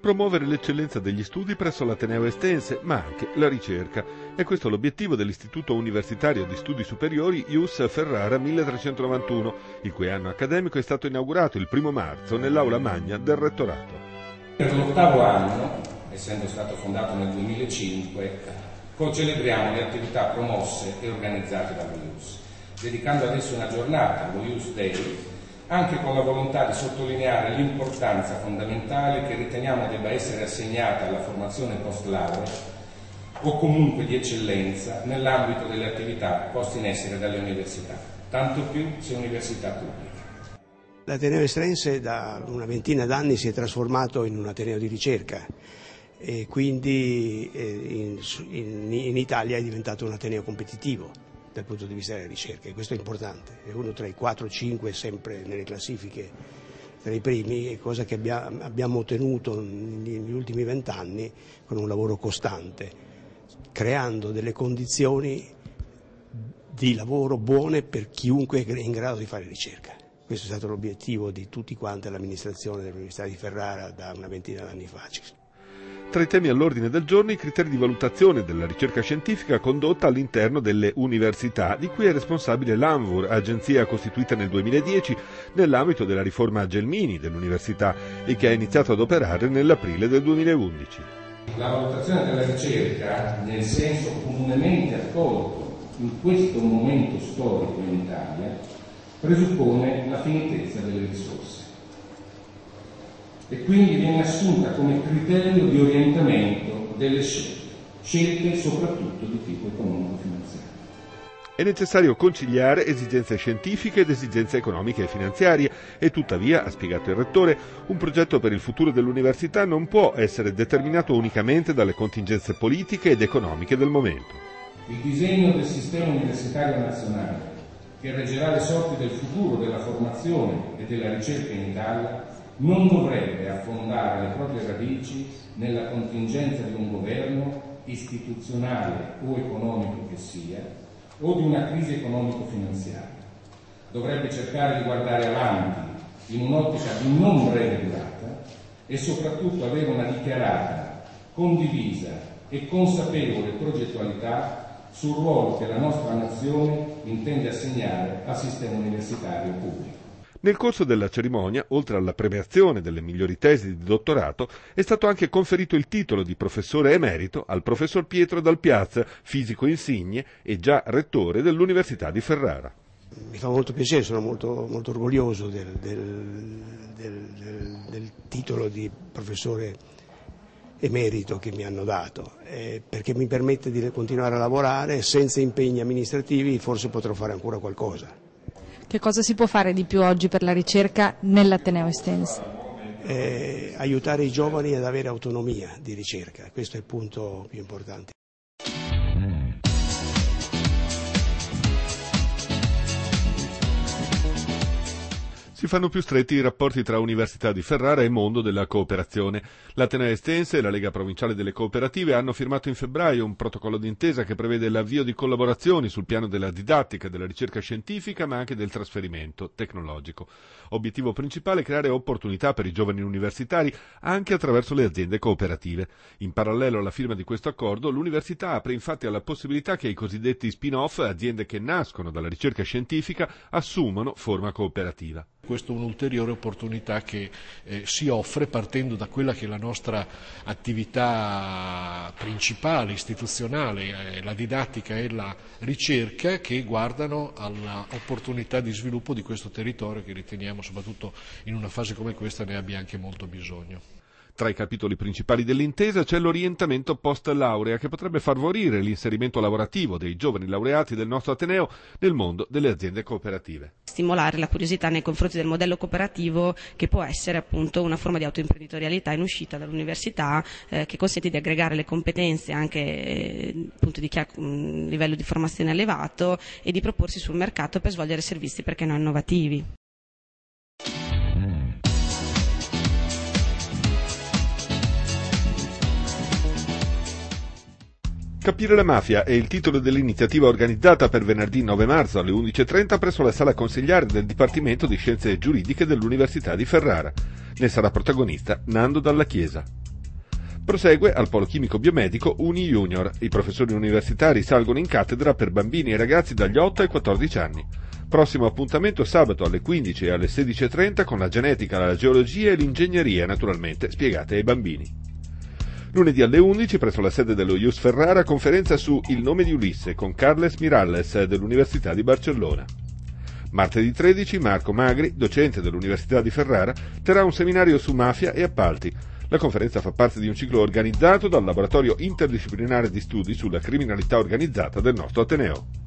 promuovere l'eccellenza degli studi presso l'Ateneo Estense, ma anche la ricerca. E questo è l'obiettivo dell'Istituto Universitario di Studi Superiori IUS Ferrara 1391, il cui anno accademico è stato inaugurato il 1 marzo nell'aula magna del Rettorato. Per l'8° anno, essendo stato fondato nel 2005, celebriamo le attività promosse e organizzate dall'IUS, dedicando adesso una giornata, lo IUS Day, anche con la volontà di sottolineare l'importanza fondamentale che riteniamo debba essere assegnata alla formazione post-laurea o comunque di eccellenza nell'ambito delle attività poste in essere dalle università, tanto più se università pubbliche. L'Ateneo Estense da una ventina d'anni si è trasformato in un ateneo di ricerca e quindi in Italia è diventato un ateneo competitivo dal punto di vista della ricerca, e questo è importante, è uno tra i 4-5 sempre nelle classifiche tra i primi, è cosa che abbiamo ottenuto negli ultimi 20 anni con un lavoro costante, creando delle condizioni di lavoro buone per chiunque è in grado di fare ricerca. Questo è stato l'obiettivo di tutti quanti all'amministrazione dell'Università di Ferrara da una ventina d'anni fa. Tra i temi all'ordine del giorno i criteri di valutazione della ricerca scientifica condotta all'interno delle università, di cui è responsabile l'ANVUR, agenzia costituita nel 2010 nell'ambito della riforma Gelmini dell'università e che ha iniziato ad operare nell'aprile del 2011. La valutazione della ricerca, nel senso comunemente accolto in questo momento storico in Italia, presuppone la finitezza delle risorse e quindi viene assunta come criterio di orientamento delle scelte soprattutto di tipo economico-finanziario. È necessario conciliare esigenze scientifiche ed esigenze economiche e finanziarie e tuttavia, ha spiegato il Rettore, un progetto per il futuro dell'università non può essere determinato unicamente dalle contingenze politiche ed economiche del momento. Il disegno del sistema universitario nazionale, che reggerà le sorti del futuro della formazione e della ricerca in Italia, non dovrebbe affondare le proprie radici nella contingenza di un governo istituzionale o economico che sia, o di una crisi economico-finanziaria. Dovrebbe cercare di guardare avanti in un'ottica di non breve durata e soprattutto avere una dichiarata, condivisa e consapevole progettualità sul ruolo che la nostra nazione intende assegnare al sistema universitario pubblico. Nel corso della cerimonia, oltre alla premiazione delle migliori tesi di dottorato, è stato anche conferito il titolo di professore emerito al professor Pietro Dal Piaz, fisico insigne e già rettore dell'Università di Ferrara. Mi fa molto piacere, sono molto orgoglioso del titolo di professore emerito che mi hanno dato, perché mi permette di continuare a lavorare senza impegni amministrativi, forse potrò fare ancora qualcosa. Che cosa si può fare di più oggi per la ricerca nell'Ateneo Estense? Aiutare i giovani ad avere autonomia di ricerca, questo è il punto più importante. Si fanno più stretti i rapporti tra Università di Ferrara e mondo della cooperazione. L'Ateneo Estense e la Lega Provinciale delle Cooperative hanno firmato in febbraio un protocollo d'intesa che prevede l'avvio di collaborazioni sul piano della didattica, della ricerca scientifica, ma anche del trasferimento tecnologico. Obiettivo principale: creare opportunità per i giovani universitari anche attraverso le aziende cooperative. In parallelo alla firma di questo accordo, l'università apre infatti alla possibilità che i cosiddetti spin-off, aziende che nascono dalla ricerca scientifica, assumano forma cooperativa. Questa è un'ulteriore opportunità che si offre partendo da quella che è la nostra attività principale, istituzionale, la didattica e la ricerca, che guardano all'opportunità di sviluppo di questo territorio che riteniamo, soprattutto in una fase come questa, ne abbia anche molto bisogno. Tra i capitoli principali dell'intesa c'è l'orientamento post-laurea, che potrebbe favorire l'inserimento lavorativo dei giovani laureati del nostro Ateneo nel mondo delle aziende cooperative. Stimolare la curiosità nei confronti del modello cooperativo, che può essere appunto una forma di autoimprenditorialità in uscita dall'università, che consente di aggregare le competenze anche appunto di chi ha un livello di formazione elevato e di proporsi sul mercato per svolgere servizi perché no innovativi. Capire la mafia è il titolo dell'iniziativa organizzata per venerdì 9 marzo alle 11:30 presso la sala consigliare del Dipartimento di Scienze Giuridiche dell'Università di Ferrara. Ne sarà protagonista Nando Dalla Chiesa. Prosegue al Polo Chimico Biomedico Uni Junior. I professori universitari salgono in cattedra per bambini e ragazzi dagli 8 ai 14 anni. Prossimo appuntamento sabato alle 15 e alle 16:30 con la genetica, la geologia e l'ingegneria, naturalmente spiegate ai bambini. Lunedì alle 11 presso la sede dello IUS Ferrara conferenza su Il nome di Ulisse con Carles Miralles dell'Università di Barcellona. Martedì 13 Marco Magri, docente dell'Università di Ferrara, terrà un seminario su mafia e appalti. La conferenza fa parte di un ciclo organizzato dal Laboratorio Interdisciplinare di Studi sulla Criminalità Organizzata del nostro Ateneo.